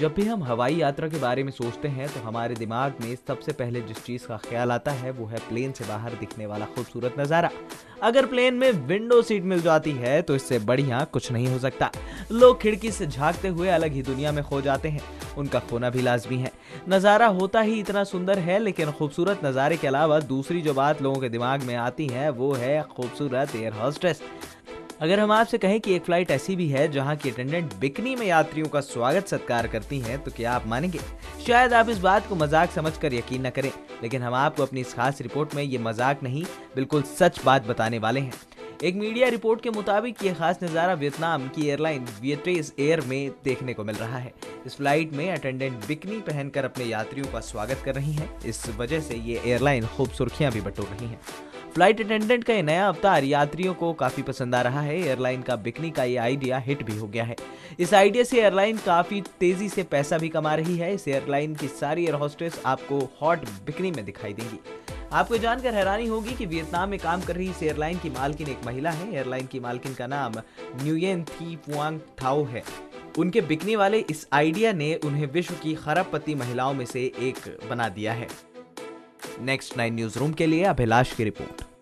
जब भी हम हवाई यात्रा के बारे में सोचते हैं तो हमारे दिमाग में सबसे पहले जिस चीज़ का ख्याल आता है वो है प्लेन से बाहर दिखने वाला खूबसूरत नज़ारा। अगर प्लेन में विंडो सीट मिल जाती है तो इससे बढ़िया कुछ नहीं हो सकता। लोग खिड़की से झांकते हुए अलग ही दुनिया में खो जाते हैं। उनका खोना भी लाजमी है। नज़ारा होता ही इतना सुंदर है, लेकिन खूबसूरत नज़ारे के अलावा दूसरी जो बात लोगों के दिमाग में आती है वो है खूबसूरत एयर होस्टेस। अगर हम आपसे कहें कि एक फ्लाइट ऐसी भी है जहां की अटेंडेंट बिकनी में यात्रियों का स्वागत सत्कार करती हैं, तो क्या आप मानेंगे? शायद आप इस बात को मजाक समझकर यकीन न करें, लेकिन हम आपको अपनी इस खास रिपोर्ट में ये मजाक नहीं, बिल्कुल सच बात बताने वाले हैं। एक मीडिया रिपोर्ट के मुताबिक ये खास नज़ारा वियतनाम की एयरलाइन वियट्रेज एयर में देखने को मिल रहा है। इस फ्लाइट में अटेंडेंट बिकनी पहनकर अपने यात्रियों का स्वागत कर रही हैं। इस वजह से ये एयरलाइन खूब सुर्खियां भी बटोर रही हैं। फ्लाइट अटेंडेंट का ये नया अवतार यात्रियों को काफी पसंद आ रहा है। एयरलाइन का बिकनी का ये आइडिया हिट भी हो गया है। इस आइडिया से एयरलाइन काफी तेजी से पैसा भी कमा रही है। इस एयरलाइन की सारी एयर होस्टेस आपको हॉट बिकनी में दिखाई देंगी। आपको जानकर हैरानी होगी कि वियतनाम में काम कर रही इस एयरलाइन की मालकिन एक महिला है। एयरलाइन की मालकिन का नाम न्यूयेन थी पुआंग थाओ है। उनके बिकनी वाले इस आइडिया ने उन्हें विश्व की खरबपति महिलाओं में से एक बना दिया है। नेक्स्ट 9 न्यूज रूम के लिए अभिलाष की रिपोर्ट।